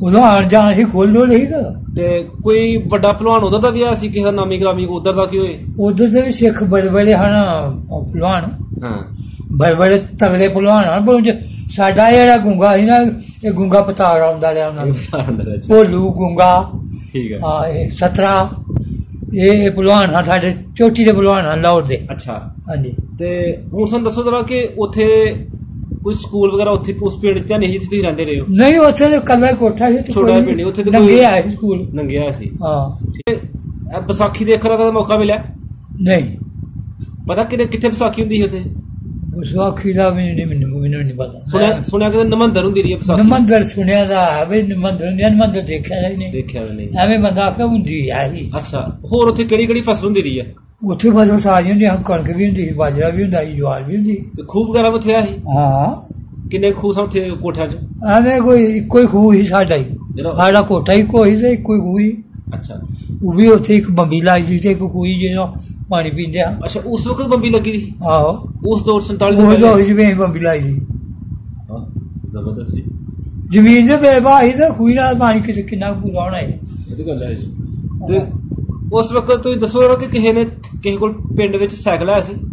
ਉਦੋਂ ਆਣ ਜਾਣ ਸੀ ਖੋਲ ਲੋ ਨਹੀਂ ਤੇ ਕੋਈ ਵੱਡਾ ਭਲਵਾਨ ਉਧਰ ਦਾ ਵੀ ਆਇਆ ਸੀ ਕਿਸੇ ਨਾਮੀ ਗ੍ਰਾਮੀ ਉਧਰ ਦਾ ਕੀ ਹੋਏ? ਉਧਰ ਦੇ ਵੀ ਸਿੱਖ ਬੜੇ ਬੜੇ ਹਨ ਭਲਵਾਨ, ਹਾਂ ਬੜੇ ਬੜੇ ਤਗੜੇ ਭਲਵਾਨ ਹਨ। ਪਰ ਸਾਡਾ ਜਿਹੜਾ ਗੁੰਗਾ ਸੀ ਨਾ, ਇਹ ਗੁੰਗਾ ਪਤਾਰ ਆਉਂਦਾ ਰਿਹਾ ਉਹਨਾਂ ਨੂੰ, ਭੋਲੂ ਗੁੰਗਾ, ਠੀਕ ਹੈ, ਹਾਂ ਇਹ ਸਤਰਾ, ਇਹ ਭਲਵਾਨ ਹਨ ਸਾਡੇ ਚੋਟੀ ਦੇ ਭਲਵਾਨ ਹਨ ਲਾਹੌਰ ਦੇ। ਅੱਛਾ ਹਾਂਜੀ। ਤੇ ਹੁਣ ਸਾਨੂੰ ਦੱਸੋ ਜਰਾ ਕਿ ਉੱਥੇ ਕੋਈ ਸਕੂਲ ਵਗੈਰਾ ਉੱਥੇ ਉਸ ਪਿੰਡ ਚ ਨਹੀਂ ਜਿੱਥੇ ਤੁਸੀਂ ਰਹਿੰਦੇ ਰਹੇ ਹੋ? ਨਹੀਂ, ਉੱਥੇ ਕੱਲਾ ਕੋਠਾ ਸੀ, ਛੋਟਾ ਪਿੰਡ, ਉੱਥੇ ਨੰਗੇ ਆਇਆ ਸੀ ਸਕੂਲ, ਨੰਗੇ ਆਇਆ ਸੀ। ਹਾਂ। ਵਿਸਾਖੀ ਦੇਖਣ ਦਾ ਮੌਕਾ ਮਿਲਿਆ? ਨਹੀਂ। ਪਤਾ ਕਿ ਕਿੱਥੇ ਵਿਸਾਖੀ ਹੁੰਦੀ ਸੀ ਉੱਥੇ? ਵਿਸਾਖੀ ਦਾ ਵੀ ਨਹੀਂ, ਮੈਨੂੰ ਮੈਨੂੰ ਨਹੀਂ ਪਤਾ। ਸੁਣਿਆ ਸੁਣਿਆ ਕਿ ਨਮੰਦਰ ਹੁੰਦੀ ਰਹੀ ਹੈ ਵਿਸਾਖੀ? ਨਮੰਦਰ ਸੁਣਿਆ ਦਾ ਹੈ ਵੀ ਨਮੰਦਰ ਹੁੰਦੀ, ਨਮੰਦਰ ਦੇਖਿਆ ਨਹੀਂ, ਦੇਖਿਆ ਨਹੀਂ, ਐਵੇਂ ਬੰਦਾ ਆਖਿਆ ਹੁੰਦੀ ਹੈ ਜੀ। ਅੱਛਾ, ਹੋਰ ਉੱਥੇ ਕਿਹੜੀ ਕਿਹੜੀ ਫਸਲ ਹੁੰਦੀ ਰਹੀ ਹੈ? ਉੱਥੇ ਫਸਲ ਸਾਰੀ ਹੁੰਦੀ, ਕਣਕ ਵੀ ਹੁੰਦੀ ਸੀ, ਬਾਜਰਾ ਵੀ ਹੁੰਦਾ ਸੀ, ਜਵਾਰ ਵੀ ਹੁੰਦੀ ਤੇ ਖੂਹ ਵਗੈਰਾ ਉੱਥੇ ਆ ਸੀ? ਹਾਂ। ਕਿੰਨੇ ਖੂਹ ਸਨ ਉੱਥੇ ਕੋਠਿਆਂ ਚ? ਐਵੇਂ ਕੋਈ ਇੱਕੋ ਹੀ ਖੂਹ ਸੀ ਸਾਡਾ ਹੀ, ਸਾਡਾ ਕੋਠਾ ਇੱਕੋ ਹੀ ਤੇ ਇੱਕੋ ਹੀ ਖੂਹ ਹੀ। ਅੱਛਾ। ਉਹ ਵੀ ਉੱਥੇ ਇੱਕ ਬੰਬੀ ਲਾਈ ਸੀ ਤੇ ਇੱਕ ਖੂਹੀ ਜਿਹੜਾ ਪਾਣੀ ਪੀਂਦੇ ਆ। ਅੱਛਾ, ਉਸ ਵਕਤ ਬੰਬੀ ਲੱਗੀ ਸੀ? ਆਹੋ, ਉਸ ਦੌਰ ਸੰਤਾਲੀ ਉਸ ਦੌਰ ਜਿਵੇਂ ਬੰਬੀ ਲਾਈ ਸੀ। ਹਾਂ, ਜ਼ਬਰਦਸਤ ਸੀ। ਜ਼ਮੀਨ ਦੇ ਬੇਬਾਹੀ ਤੇ ਖੂਹੀ ਨਾਲ ਪਾਣੀ ਕਿਤੇ ਕਿੰਨਾ ਪੂਰਾ ਹੋਣਾ ਹੈ। ਇਹ ਤਾਂ ਗੱਲ ਹੈ ਜੀ। ਤੇ ਉਸ ਵਕਤ ਤੁਸੀਂ ਦੱਸੋ ਕਿ ਕਿਸੇ ਨੇ ਕਿਸੇ ਕੋਲ ਪਿੰਡ ਵਿੱਚ ਸਾਈਕਲ ਆਇਆ ਸੀ?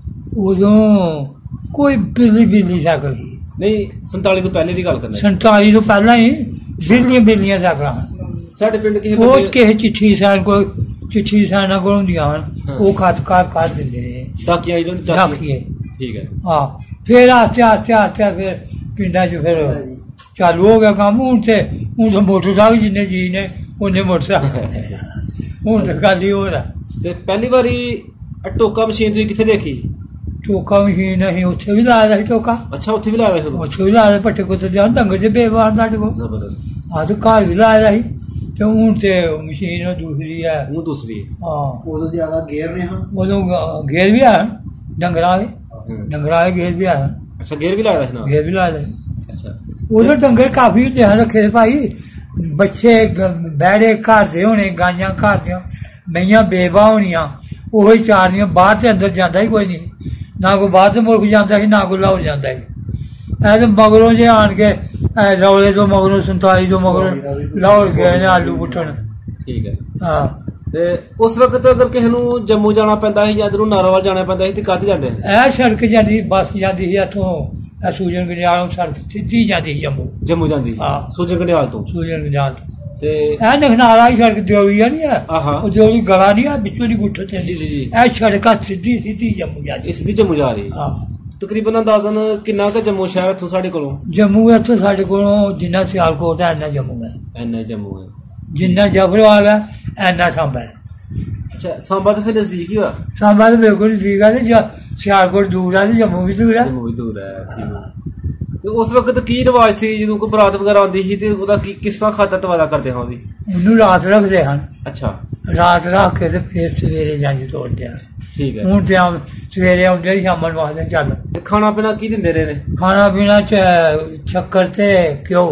ਉਦੋਂ ਕੋਈ ਬਿਜਲੀ ਬਿਜਲੀ ਸਾਈਕਲ ਸੀ ਨਹੀਂ, ਸੰਤਾਲੀ ਤੋਂ ਪਹਿਲੇ ਦੀ ਗੱਲ ਕਰਨਾ। ਸੰਤਾਲੀ ਤੋਂ ਪਹਿਲਾਂ ਹੀ ਬਿਜਲੀਆਂ ਬਿਜਲੀਆਂ ਸਾਈਕਲਾਂ ਸਾਡੇ ਪਿੰਡ ਕਿਸੇ ਉਹ ਕਿਸੇ ਚਿੱਠੀ ਸਾਈਕਲ ਕੋਲ, ਚਿੱਠੀ ਸਾਈਕਲਾਂ ਕੋਲ ਹੁੰਦੀਆਂ ਹਨ, ਉਹ ਖਤ ਕਾਰ ਕਰ ਦਿੰਦੇ ਨੇ, ਡਾਕੀਆਂ ਜਿਹੜੇ ਡਾਕੀਏ। ਠੀਕ ਹੈ। ਹਾਂ, ਫਿਰ ਆਸਤੇ ਆਸਤੇ ਆਸਤੇ ਫਿਰ ਪਿੰਡਾਂ 'ਚ ਫਿਰ ਚਾਲੂ ਹੋ ਗਿਆ ਕੰਮ। ਹੁਣ ਤੇ ਹੁਣ ਤਾਂ ਮੋਟਰਸਾਈਕਲ ਜਿੰਨੇ ਜੀ ਨੇ ਉਹਨੇ ਮੋਟਰਸਾਈਕਲ, ਹੁਣ ਤਾਂ ਗੱਲ ਹੀ ਹੋ ਰਿਹਾ। ਤੇ ਪਹਿਲੀ ਵਾਰੀ ਟੋਕਾ ਮਸ਼ੀਨ ਤੁਸੀਂ ਕਿੱਥੇ ਦੇਖੀ? ਟੋਕਾ ਮਸ਼ੀਨ ਅਸੀਂ ਉੱਥੇ ਵੀ ਲਾਇਆ ਸੀ ਟੋਕਾ। ਅੱਛਾ, ਉੱਥੇ ਵੀ ਲਾਇਆ ਸੀ? ਉੱਥੇ ਵੀ ਲਾਇਆ, ਪੱਟੇ ਕੁੱਤੇ ਜਾਣ ਦੰਗਲ ਚ ਬੇਵਾਰ ਸਾਡੇ ਕੋਲ। ਜ਼ਬਰਦਸਤ। ਹਾਂ, ਤੇ ਘਰ ਵੀ ਲਾਇਆ ਸੀ ਤੇ ਹੁਣ ਤੇ ਮਸ਼ੀਨ ਦੂਸਰੀ ਹੈ। ਉਹ ਦੂਸਰੀ ਹਾਂ। ਉਦੋਂ ਜ਼ਿਆਦਾ ਗੇਰ ਨੇ ਹਨ, ਉਦੋਂ ਗੇਰ ਵੀ ਆਇਆ ਡੰਗਰਾਂ ਵਾਲੇ, ਡੰਗਰਾਂ ਵਾਲੇ ਗੇਰ ਵੀ ਆਇਆ। ਅੱਛਾ, ਗੇਰ ਵੀ ਲਾਇਆ ਸੀ ਨਾ? ਗੇਰ ਵੀ ਲਾਇਆ। ਅੱਛਾ। ਉਦੋਂ ਡੰਗਰ ਕਾਫੀ ਹੁੰਦੇ ਹਨ ਰੱਖੇ ਭਾਈ, ਬੱਚੇ ਬਹਿੜੇ ਘਰ ਦੇ ਹੋਣੇ, ਗਾਈਆਂ ਘਰ ਦੀਆਂ, ਮਈਆਂ ਬੇਵਾ ਹੋਣੀਆਂ, ਉਹੀ ਚਾਰਨੀਆਂ। ਬਾਹਰ ਤੇ ਅੰਦਰ ਜਾਂਦਾ ਹੀ ਕੋਈ ਨਹੀਂ, ਨਾ ਕੋਈ ਬਾਹਰ ਦੇ ਮੁਲਕ ਜਾਂਦਾ ਸੀ, ਨਾ ਕੋਈ ਲਾਹੌਰ ਜਾਂਦਾ ਸੀ। ਐ ਤੇ ਮਗਰੋਂ ਜੇ ਆਣ ਕੇ ਰੌਲੇ ਤੋਂ ਮਗਰੋਂ ਸੰਤਾਲੀ ਤੋਂ ਮਗਰੋਂ ਲਾਹੌਰ ਗਏ ਨੇ ਆਲੂ ਪੁੱਟਣ। ਠੀਕ ਹੈ। ਹਾਂ। ਤੇ ਉਸ ਵਕਤ ਅਗਰ ਕਿਸੇ ਨੂੰ ਜੰਮੂ ਜਾਣਾ ਪੈਂਦਾ ਸੀ ਜਾਂ ਇੱਧਰੋਂ ਨਾਰੋਵਾਲ ਜਾਣਾ ਪੈਂਦਾ ਸੀ ਤੇ ਕਾਹਤੇ ਜਾਂਦੇ? ਇਹ ਸੜਕ ਜਾਂਦੀ, ਬੱਸ ਜਾਂਦੀ ਸੀ ਇੱਥੋਂ ਸੂਜਨ ਗੰਡਿਆਲੋਂ, ਸੜਕ ਸਿੱਧੀ ਜਾਂਦੀ ਸੀ ਜੰਮੂ। ਜੰਮੂ ਜਾਂਦੀ? ਹਾਂ, ਸੂਜਨ ਗੰਡਿਆਲ ਤੋਂ। ਸੂਜਨ ਗੰਡਿਆਲ ਤੋਂ। ਤੇ ਇਹ ਨਖਨਾਰਾ ਹੀ ਸੜਕ ਦਿਓਲੀ ਆ, ਨਹੀਂ ਆ ਉਹ ਦਿਓਲੀ ਗਲਾ ਨਹੀਂ ਆ, ਵਿੱਚੋਂ ਦੀ ਗੁੱਠ ਤੇ। ਜੀ ਜੀ। ਇਹ ਸੜਕ ਸਿੱਧੀ ਸਿੱਧੀ ਜੰਮੂ ਜਾਂਦੀ। ਸਿੱਧੀ ਜੰਮੂ ਜਾ ਰਹੀ? ਹਾਂ। ਤਕਰੀਬਨ ਅੰਦਾਜ਼ਨ ਕਿੰਨਾ ਕੁ ਜੰਮੂ ਸ਼ਹਿਰ ਇੱਥੋਂ ਸਾਡੇ ਕੋਲੋਂ? ਜੰਮੂ ਇੱਥੋਂ ਸਾਡੇ ਕੋਲੋਂ ਜਿੰਨਾ ਸਿਆਲਕੋਟ ਹੈ ਇੰਨਾ ਜੰਮੂ ਹੈ। ਇੰਨਾ ਜੰਮੂ ਹੈ। ਜਿੰਨਾ ਜਫਰਵਾਲ ਹੈ ਇੰਨਾ ਸਾਂਬਾ ਹੈ। ਅੱਛਾ, ਸਾਂਬਾ ਤਾਂ ਫਿਰ ਨਜ਼ਦੀਕ ਹੀ ਹੋਇਆ? ਸਾਂਬਾ ਤਾਂ ਬਿਲਕੁਲ ਨਜ਼ਦੀਕ ਹੈ ਤੇ ਸਿਆਲਕੋਟ ਦੂਰ ਹੈ ਤੇ ਜੰਮੂ ਵੀ ਦੂਰ ਹੈ। ਜੰਮੂ ਵੀ ਦੂਰ ਹੈ। ਤੇ ਉਸ ਵਕਤ ਕੀ ਰਿਵਾਜ ਸੀ ਜਦੋਂ ਕੋਈ ਬਰਾਤ ਵਗੈਰਾ ਆਉਂਦੀ ਸੀ ਤੇ ਉਹਦਾ ਕੀ ਕਿਸ ਤਰ੍ਹਾਂ ਖਾਤਰ ਤਵਾਦਾ ਕਰਦੇ ਹਾਂ? ਉਹਦੀ ਉਹਨੂੰ ਰਾਤ ਰੱਖਦੇ ਹਨ। ਅੱਛਾ। ਰਾਤ ਰੱਖ ਕੇ ਤੇ ਫਿਰ ਸਵੇਰੇ ਜਾਂਦੇ ਤੋੜਦੇ ਹਨ। ਠੀਕ ਹੈ। ਹੁਣ ਤੇ ਸਵੇਰੇ ਆਉਂਦੇ ਸ਼ਾਮਾਂ ਨੂੰ ਆਖਦੇ ਚੱਲ। ਖਾਣਾ ਪੀਣਾ ਕੀ ਦਿੰਦੇ ਰਹੇ ਨੇ? ਖਾਣਾ ਪੀਣਾ ਚ ਸ਼ੱਕਰ ਤੇ ਘਿਓ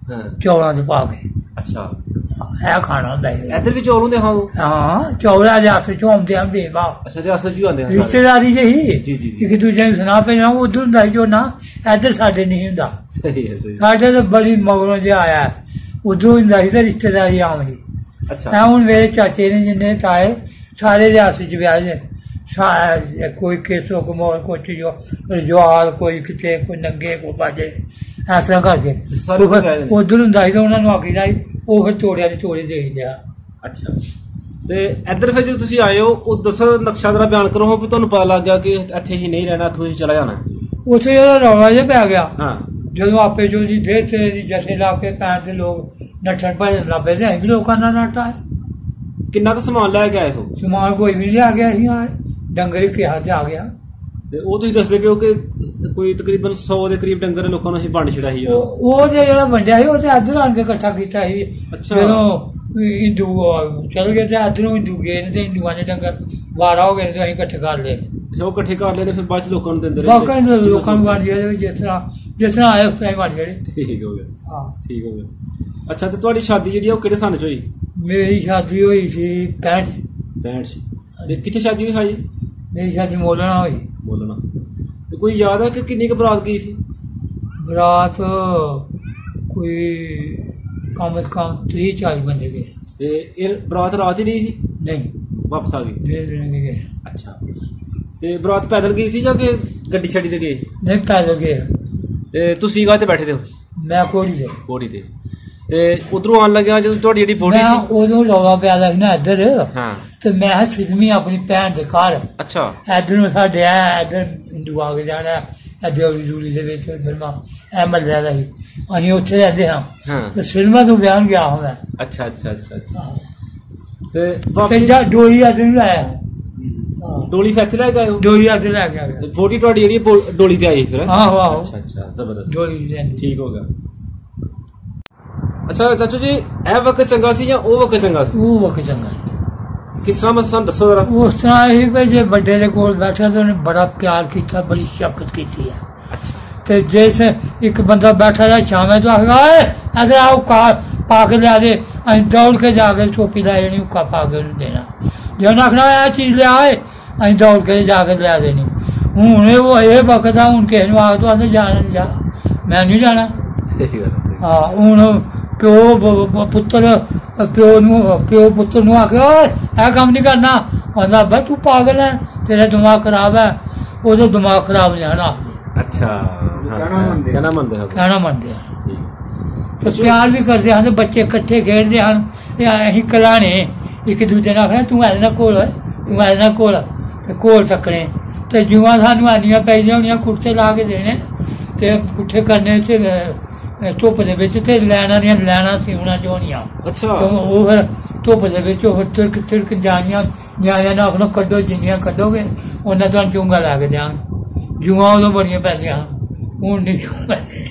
ਚੌਲਾਂ ਚ ਪਾ ਕੇ। ਅੱਛਾ, ਇਹ ਖਾਣਾ ਹੁੰਦਾ ਹੈ। ਇੱਧਰ ਵੀ ਚੌਲ ਹੁੰਦੇ? ਹਾਂ ਹਾਂ, ਚੌਲਾਂ ਦੇ ਹੱਥ ਚੋਂ ਆਉਂਦੇ ਹਨ ਬੇਵਾ। ਅੱਛਾ, ਜੀ ਹੱਥ ਚ ਆਉਂਦੇ ਹਨ ਰਿਸ਼ਤੇਦਾਰੀ ਜਿਹੀ। ਜੀ ਜੀ। ਇੱਕ ਦੂਜੇ ਨੂੰ ਸੁਣਾ ਪੈਣਾ, ਉਧਰ ਹੁੰਦਾ ਜੋ ਨਾ, ਇੱਧਰ ਸਾਡੇ ਨਹੀਂ ਹੁੰਦਾ। ਸਹੀ ਹੈ। ਸਾਡੇ ਤਾਂ ਬੜੀ ਮਗਰੋਂ ਜਿਹਾ ਆਇਆ, ਉਧਰੋਂ ਹੁੰਦਾ ਸੀ ਤੇ ਰਿਸ਼ਤੇਦਾਰੀ ਆਮ ਸੀ। ਅੱਛਾ। ਹੁਣ ਮੇਰੇ ਚਾਚੇ ਨੇ ਜਿੰਨੇ ਤਾਏ ਸਾਰੇ ਦੇ ਹੱਥ ਚ ਵਿਆਹ ਨੇ, ਕੋਈ ਕੇਸੋ ਕਮੋਰ, ਕੋਈ ਜੋ ਰਜਵਾਲ, ਕੋਈ ਕਿਤੇ, ਕੋਈ ਨੰਗੇ, ਕੋਈ ਬਾਜੇ, ਇਸ ਤਰ੍ਹਾਂ ਕਰਕੇ ਉਧਰ ਹੁੰਦਾ ਸੀ ਤੇ ਉਹਨਾਂ ਨੂੰ ਆਖੀਦਾ ਸੀ, ਉਹ ਫਿਰ ਤੋੜਿਆਂ ਦੇ ਤੋੜੇ ਦੇ ਦਿੰਦੇ। ਅੱਛਾ। ਤੇ ਇੱਧਰ ਫਿਰ ਜਦੋਂ ਤੁਸੀਂ ਆਏ ਹੋ, ਉਹ ਦੱਸੋ ਨਕਸ਼ਾ ਜਰਾ ਬਿਆਨ ਕਰੋ ਵੀ ਤੁਹਾਨੂੰ ਪਤਾ ਲੱਗ ਗਿਆ ਕਿ ਇੱਥੇ ਹੀ ਨਹੀਂ ਰਹਿਣਾ, ਇੱਥੋਂ ਹੀ ਚਲਾ ਜਾਣਾ? ਉੱਥੇ ਜਿਹੜਾ ਰੌਲਾ ਜਿਹਾ ਪੈ ਗਿਆ। ਹਾਂ। ਜਦੋਂ ਆਪੇ ਜੋ ਦੀ ਦੇ ਤੇਰੇ ਦੀ ਜਥੇ ਲਾ ਕੇ ਪੈਣ ਤੇ ਲੋਕ ਨੱਠਣ ਭੱਜਣ ਲੱਗ ਪਏ ਤੇ ਅਸੀਂ ਵੀ ਲੋਕਾਂ ਨਾਲ ਨੱਠਾ ਹੈ। ਕਿੰਨਾ ਕੁ ਸਮਾਨ ਲੈ ਕੇ ਆਏ ਸੋ? ਸਮਾਨ ਕੋਈ ਵੀ ਨਹੀਂ ਆ ਗਿਆ, ਅਸੀਂ ਆਏ ਡੰਗਰ ਹੀ ਕਿਹਾ ਤੇ ਆ ਗਿਆ। ਤੇ ਉਹ ਤੁਸੀਂ ਦੱਸਦੇ ਪਿਓ ਕਿ ਕੋਈ ਤਕਰੀਬਨ ਸੌ ਦੇ ਕਰੀਬ ਡੰਗਰ ਲੋਕਾਂ ਨੂੰ ਅਸੀਂ ਵੰਡ ਛੜਿਆ ਸੀ। ਉਹ ਜਿਹੜਾ ਵੰਡਿਆ ਸੀ ਉਹ ਤੇ ਇੱਧਰ ਆਣ ਕੇ ਇਕੱਠਾ ਕੀਤਾ ਸੀ। ਜਦੋਂ ਹਿੰਦੂ ਚਲ ਗਏ ਤੇ ਇੱਧਰੋਂ ਹਿੰਦੂ ਗਏ ਨੇ ਤੇ ਹਿੰਦੂਆਂ ਦੇ ਡੰਗਰ ਵਾਰਾ ਹੋ ਗਏ ਤੇ ਅਸੀਂ ਇਕੱਠੇ ਕਰ ਲਏ। ਅੱਛਾ, ਉਹ ਇਕੱਠੇ ਕਰ ਲਏ ਨੇ ਫਿਰ ਬਾਅਦ ਚ ਲੋਕਾਂ ਨੂੰ ਦਿੰਦੇ ਰਹੇ? ਬਾਕੀ ਲੋਕਾਂ ਨੂੰ ਵੰਡ ਗਏ ਜਿਸ ਤਰ੍ਹਾਂ ਜਿਸ ਤਰ੍ਹਾਂ ਆਏ ਉਸ ਤਰ੍ਹਾਂ ਵੰਡ ਗਏ। ਠੀਕ ਹੋ ਗਿਆ। ਹਾਂ, ਠੀਕ ਹੋ ਗਿਆ। ਅੱਛਾ, ਤੇ ਤੁਹਾਡੀ ਸ਼ਾਦੀ ਜਿਹੜੀ ਆ ਉਹ ਕਿਹੜੇ ਸਾਲ ਚ ਹੋਈ? ਮੇਰੀ ਸ਼ਾਦੀ ਹੋਈ ਸੀ ਪੈਂਹਠ ਪੈਂਹਠ ਚ। ਤੇ ਕਿੱਥੇ ਸ਼ਾਦੀ ਹੋਈ ਭਾਈ? ਮੇਰੀ ਸ਼ਾਦੀ ਮੋਲਣਾ ਹੋਈ। ਮੋਲਣਾ। ਤੇ ਕੋਈ ਯਾਦ ਹੈ ਕਿ ਕਿੰਨੀ ਕੁ ਬਰਾਤ ਗਈ ਸੀ? ਬਰਾਤ ਕੋਈ कम से कम तीह चाली बंदे गए। ते ये बरात रात ही नहीं सी? नहीं वापस आ गई। डेढ़ दिन के गए। अच्छा ते बरात पैदल गई सी जां कि गड्डी छड्डी ते गए? नहीं पैदल गए। ते तुसीं काहते बैठे थे? मैं घोड़ी ते। घोड़ी ते ते उधरों आन लग्या जो तुहाडी जेहड़ी बॉडी सी उदों रौला पिया दा ना इधर। हां ते मैं सिद्धमी अपनी भैन दे घर। अच्छा इधरों साडे ऐ इधर हिंदू आ के जाना ऐ देवली दूली दे विच उधर मा ऐ मल्ले दा ही असीं उत्थे रहिंदे हां। हां ते सिनेमा तो ब्याह गया हां मैं। अच्छा अच्छा अच्छा अच्छा ते वापस जा डोली अज नहीं लाया। डोली फैथे लै गए? डोली अज लै गया। फोटी तुहाडी जेहड़ी डोली ते आई फिर? आहो आहो। अच्छा अच्छा जबरदस्त डोली ठीक हो गया। अच्छा चाचू जी ए वक्त चंगा सी या ओ वक्त चंगा सी? ओ वक्त चंगा। किस तरह मैं सन दसो जरा। उस तरह ही भाई जे बड़े दे कोल बैठा तो उन्हें बड़ा प्यार किया, बड़ी शफकत की है। अच्छा ते जैसे एक बंदा बैठा रहा शामे तो आखगा इधर आओ का पा के लिया दे, अं दौड़ के जाके टोपी ला जानी उक्का पा के देना। जो आखना यह चीज लिया अं दौड़ के जाके लिया देनी। हूं वो ये वक्त है हूं किसी आख तो आते जाना नहीं जा, मैं नहीं जाना। हाँ हूं प्यो पुत्र प्यो प्यो पुत्र नु आखे यह कम नहीं करना, आंदा भाई तू पागल है, तेरा दिमाग खराब है। वो तो दिमाग खराब नहीं आना। अच्छा कहना मनते कहना मनते तो प्यार भी करते हैं। बच्चे कट्ठे खेडते हैं, अं कलाने एक दूजे ने आखना तू ऐसे ना घोल तू ऐसे ना घोल घोल सकने। तो जुआ सानू आनियां पै होनियां कुर्ते ला के देने ते पुट्ठे करने से धुप्प दे विच ते लैना दियां लैना सिउना च होनियां। अच्छा वो फिर धुप्प दे विच तिड़क तिड़क जानियां, न्याणियां ने आखना कड्डो जिन्नियां कड्डोगे उन्ना तुहानू चूंगा ला के देंगे। जुआ उदों बड़ियां पैंदियां हुण नहीं जूं पैंदी।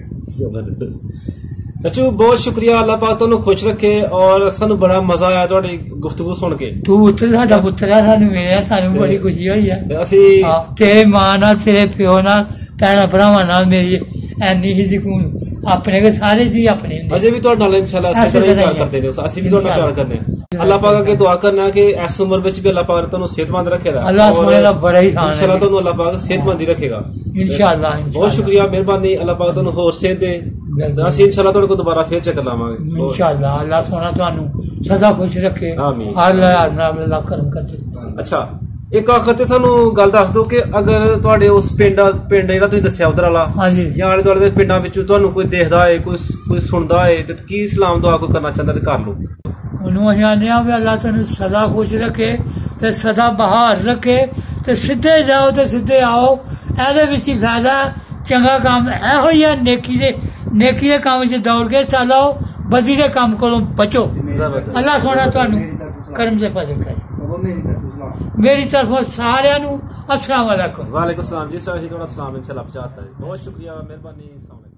चाचू बहुत शुक्रिया, अल्लाह पाक तुहानू खुश रखे और सानू बड़ा मजा आया तुहाडी गुफ्तगू सुन के। तू पुत्र साडा पुत्र है, सानू मिलिया, सानू बड़ी खुशी हुई है। ਅਸੀਂ तेरे मां नाल तेरे प्यो नाल भैणा भरावां नाल मेरी ਐਨੀ ਹੀ ਸਕੂਨ ਆਪਣੇ ਕੇ ਸਾਰੇ ਜੀ ਆਪਣੇ ਅਜੇ ਵੀ ਤੁਹਾਡੇ ਨਾਲ ਇਨਸ਼ਾਅੱਲਾ ਇਸੇ ਤਰ੍ਹਾਂ ਹੀ ਪਿਆਰ ਕਰਦੇ ਨੇ, ਅਸੀਂ ਵੀ ਤੁਹਾਡਾ ਪਿਆਰ ਕਰਨੇ ਆ। ਅੱਲਾਹ ਪਾਕ ਅੱਗੇ ਦੁਆ ਕਰਨਾ ਕਿ ਇਸ ਉਮਰ ਵਿੱਚ ਵੀ ਅੱਲਾਹ ਪਾਕ ਨੇ ਤੁਹਾਨੂੰ ਸਿਹਤਮੰਦ ਰੱਖੇਗਾ। ਅੱਲਾਹ ਸੋਹਣੇ ਦਾ ਬੜਾ ਹੀ ਖਾਨ ਇਨਸ਼ਾਅੱਲਾ ਤੁਹਾਨੂੰ ਅੱਲਾਹ ਪਾਕ ਸਿਹਤਮੰਦੀ ਰੱਖੇਗਾ ਇਨਸ਼ਾਅੱਲਾ। ਬਹੁਤ ਸ਼ੁਕਰੀਆ, ਮਿਹਰਬਾਨੀ। ਅੱਲਾਹ ਪਾਕ ਤੁਹਾਨੂੰ ਹੋਰ ਸਿਹਤ ਦੇ। ਅਸੀਂ ਇਨਸ਼ਾਅੱਲਾ ਤੁਹਾਡੇ ਕੋਲ ਦੁਬਾਰਾ ਫੇਰ ਚੱਕਰ ਲਾਵਾਂਗੇ ਇਨਸ਼ਾਅੱਲਾ। ਅੱਲਾਹ ਸੋਹਣਾ ਤੁਹਾਨੂੰ ਸਦਾ ਖੁਸ਼ ਰੱਖੇ। ਆਮੀਨ। ਅੱਲਾਹ ਨਾਲ ਅੱਲਾਹ ਕਰਮ ਕਰਦੇ। ਅੱਛਾ एक आखिर ते सानू गल दस दो कि अगर तुहाडे उस पिंड पिंड जेहड़ा तुसीं दस्सिया उधर वाला जां आले दुआले दे पिंडां विच तुहानू कोई देखदा होए, कोई कोई सुनदा होए ते की सलाम दुआ कोई करना चाहंदा ते कर लो। ਉਹਨੂੰ ਅਸੀਂ ਆਨੇ ਆ ਵੀ ਅੱਲਾਹ ਤੈਨੂੰ ਸਦਾ ਖੁਸ਼ ਰੱਖੇ ਤੇ ਸਦਾ ਬਹਾਰ ਰੱਖੇ ਤੇ ਸਿੱਧੇ ਜਾਓ ਤੇ ਸਿੱਧੇ ਆਓ। ਇਹਦੇ ਵਿੱਚ ਹੀ ਫਾਇਦਾ, ਚੰਗਾ ਕੰਮ ਇਹੋ ਹੀ ਹੈ। ਨੇਕੀ ਦੇ ਨੇਕੀ ਦੇ ਕੰਮ 'ਚ ਦੌੜ ਕੇ ਚਾਲੋ, ਬਦੀ ਦੇ ਕੰਮ ਕੋਲੋਂ ਬਚੋ। ਅੱਲਾਹ ਸੋਹਣਾ ਤੁਹਾਨੂੰ ਕਰਮ ਦੇ ਫਜ਼ਲ ਕਰੇ। मेरी तरफ सारे अस्सलाम वालेकुम। वालेकुम सलाम जी, सही थोड़ा सलाम इंशाल्लाह पहुंचाता है। बहुत शुक्रिया, मेहरबानी।